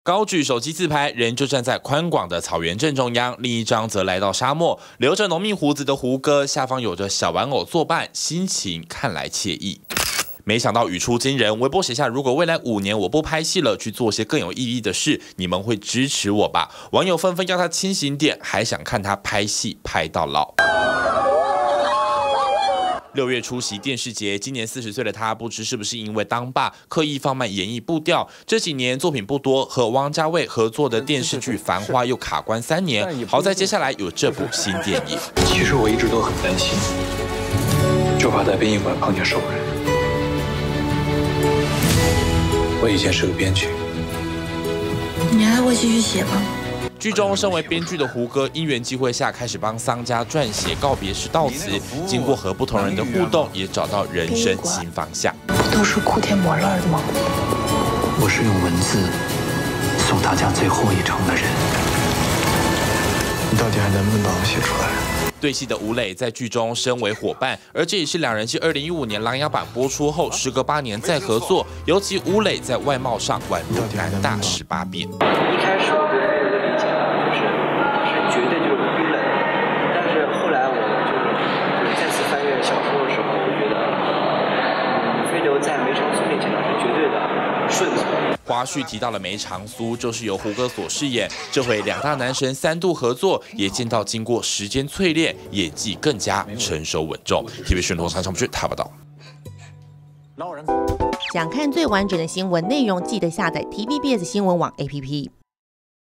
高举手机自拍，人就站在宽广的草原正中央，另一张则来到沙漠，留着浓密胡子的胡歌，下方有着小玩偶作伴，心情看来惬意。没想到语出惊人，微博写下：如果未来5年我不拍戏了，去做些更有意义的事，你们会支持我吧？网友纷纷要他清醒点，还想看他拍戏拍到老。6月出席电视节，今年40岁的他，不知是不是因为当爸刻意放慢演艺步调，这几年作品不多，和汪家卫合作的电视剧《繁花》又卡关3年，好在接下来有这部新电影。 其实我一直都很担心，就怕在殡仪馆碰见熟人。我以前是个编剧， 你还会继续写吗？ 剧中，身为编剧的胡歌，因缘际会下开始帮丧家撰写告别式悼词，经过和不同人的互动，也找到人生新方向。 不都是哭天抹泪的吗？ 我是用文字送大家最后一程的人。你到底还能不能把我写出来？ 对戏的吴磊在剧中身为伙伴，而这也是两人继2015年《琅琊榜》播出后，时隔8年再合作。尤其吴磊在外貌上宛如男大18变。 一开始我对飞流的理解就是他是绝对就是孤冷，但是后来我就是再次翻阅小说的时候，我觉得飞流在梅长苏面前他是绝对的顺从。 花絮提到了梅长苏，就是由胡歌所饰演。这回2大男神3度合作，也见到经过时间淬炼，演技更加成熟稳重。TVB 讯通常上不去，他报道。 想看最完整的新闻内容，记得下载 TVBS 新闻网 APP。